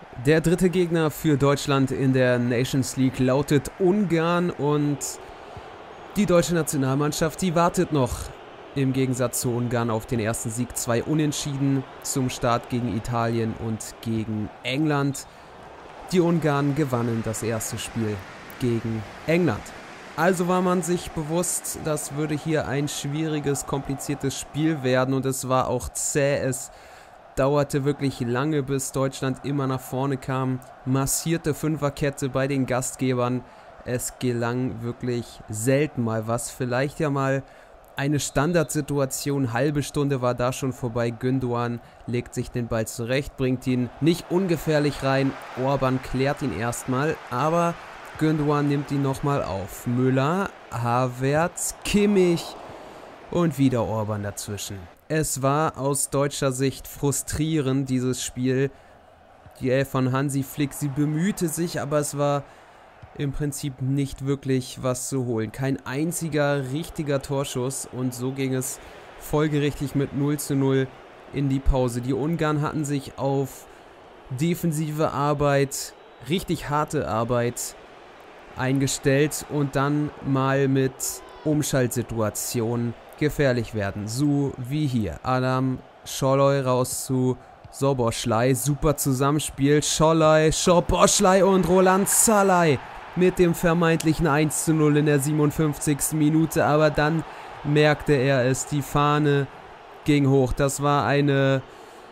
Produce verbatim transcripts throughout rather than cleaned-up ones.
Der dritte Gegner für Deutschland in der Nations League lautet Ungarn und die deutsche Nationalmannschaft, die wartet noch im Gegensatz zu Ungarn auf den ersten Sieg. Zwei Unentschieden zum Start gegen Italien und gegen England. Die Ungarn gewannen das erste Spiel gegen England. Also war man sich bewusst, das würde hier ein schwieriges, kompliziertes Spiel werden und es war auch zäh. Es dauerte wirklich lange, bis Deutschland immer nach vorne kam. Massierte Fünferkette bei den Gastgebern. Es gelang wirklich selten mal was. Vielleicht ja mal eine Standardsituation. Halbe Stunde war da schon vorbei. Gündoğan legt sich den Ball zurecht, bringt ihn nicht ungefährlich rein. Orban klärt ihn erstmal, aber Gündoğan nimmt ihn nochmal auf. Müller, Havertz, Kimmich und wieder Orban dazwischen. Es war aus deutscher Sicht frustrierend, dieses Spiel. Die Elf von Hansi Flick, sie bemühte sich, aber es war im Prinzip nicht wirklich was zu holen. Kein einziger richtiger Torschuss und so ging es folgerichtig mit null zu null in die Pause. Die Ungarn hatten sich auf defensive Arbeit, richtig harte Arbeit eingestellt und dann mal mit Umschaltsituationen gefährlich werden. So wie hier. Adam Szoboszlai raus zu Szoboszlai. Super Zusammenspiel. Szoboszlai, Szoboszlai und Roland Szalai mit dem vermeintlichen eins zu null in der siebenundfünfzigsten Minute. Aber dann merkte er es. Die Fahne ging hoch. Das war eine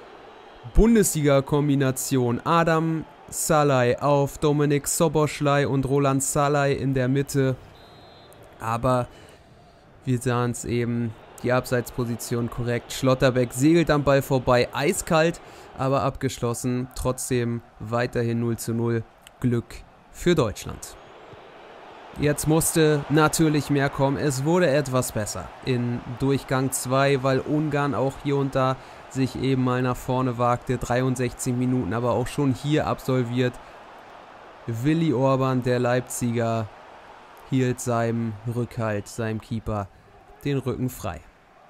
Bundesliga-Kombination. Adam Szalai auf Dominik Szoboszlai und Roland Szalai in der Mitte. Aber wir sahen es eben, die Abseitsposition korrekt. Schlotterbeck segelt am Ball vorbei, eiskalt, aber abgeschlossen. Trotzdem weiterhin null zu null. Glück für Deutschland. Jetzt musste natürlich mehr kommen. Es wurde etwas besser in Durchgang zwei, weil Ungarn auch hier und da sich eben mal nach vorne wagte. dreiundsechzig Minuten, aber auch schon hier absolviert. Willi Orban, der Leipziger, hielt seinem Rückhalt, seinem Keeper, den Rücken frei.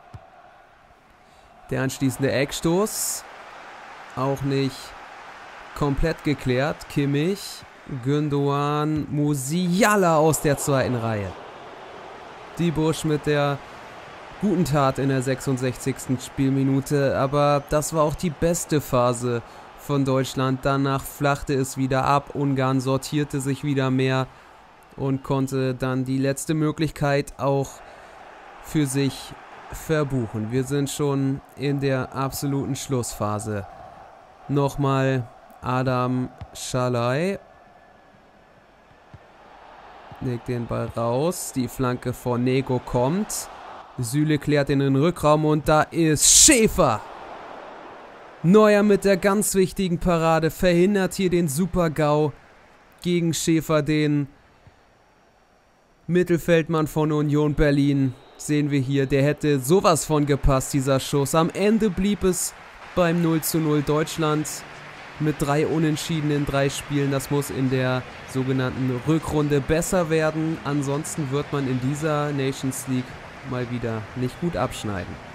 Der anschließende Eckstoß, auch nicht komplett geklärt. Kimmich, Gündoğan, Musiala aus der zweiten Reihe. Die Busch mit der guten Tat in der sechsundsechzigsten Spielminute, aber das war auch die beste Phase von Deutschland. Danach flachte es wieder ab, Ungarn sortierte sich wieder mehr und konnte dann die letzte Möglichkeit auch für sich verbuchen. Wir sind schon in der absoluten Schlussphase. Nochmal Adam Szalai. Legt den Ball raus. Die Flanke von Nego kommt. Süle klärt in den Rückraum und da ist Schäfer. Neuer mit der ganz wichtigen Parade. Verhindert hier den Super-GAU gegen Schäfer, den Mittelfeldmann von Union Berlin. Sehen wir hier, der hätte sowas von gepasst, dieser Schuss. Am Ende blieb es beim null zu null. Deutschland mit drei Unentschieden in drei Spielen. Das muss in der sogenannten Rückrunde besser werden. Ansonsten wird man in dieser Nations League mal wieder nicht gut abschneiden.